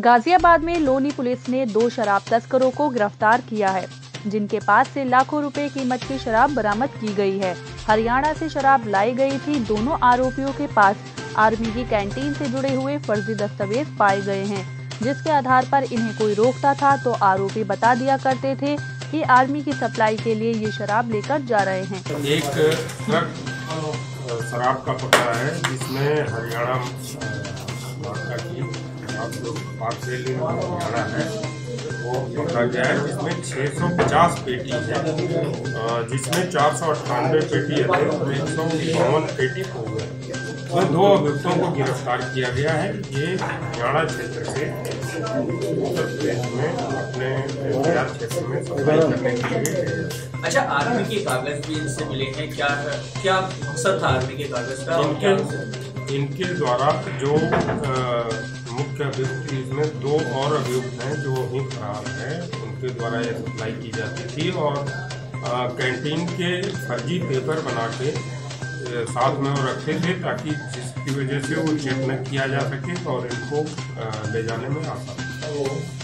गाजियाबाद में लोनी पुलिस ने 2 शराब तस्करों को गिरफ्तार किया है, जिनके पास से लाखों रुपए कीमत की शराब बरामद की गई है। हरियाणा से शराब लाई गई थी। दोनों आरोपियों के पास आर्मी की कैंटीन से जुड़े हुए फर्जी दस्तावेज पाए गए हैं, जिसके आधार पर इन्हें कोई रोकता था तो आरोपी बता दिया करते थे कि आर्मी की सप्लाई के लिए ये शराब लेकर जा रहे हैं। एक ट्रक शराब का पकड़ा है, जिसमें हरियाणा मार्का की हरियाणा है वो पकड़ा गया है, जिसमें 650 पेटी है, जिसमें 498 पेटी है और 152 पेटी हो गए। तो 2 अभियुक्तों को गिरफ्तार किया गया है। ये हरियाणा क्षेत्र से उत्तर प्रदेश में अपने क्षेत्र में सप्लाई करने के लिए। अच्छा, आर्मी के कागज भी इनसे मिले हैं, क्या मकसद था आर्मी के कागज का? इनके द्वारा जो मुख्य अभियुक्त, इसमें 2 और अभियुक्त हैं जो वहीं फरार हैं, उनके द्वारा ये सप्लाई की जाती थी और कैंटीन के फर्जी पेपर बना के साथ में वो रखते थे, ताकि जिसकी वजह से वो चेक न किया जा सके और इनको ले जाने में आसानी हो।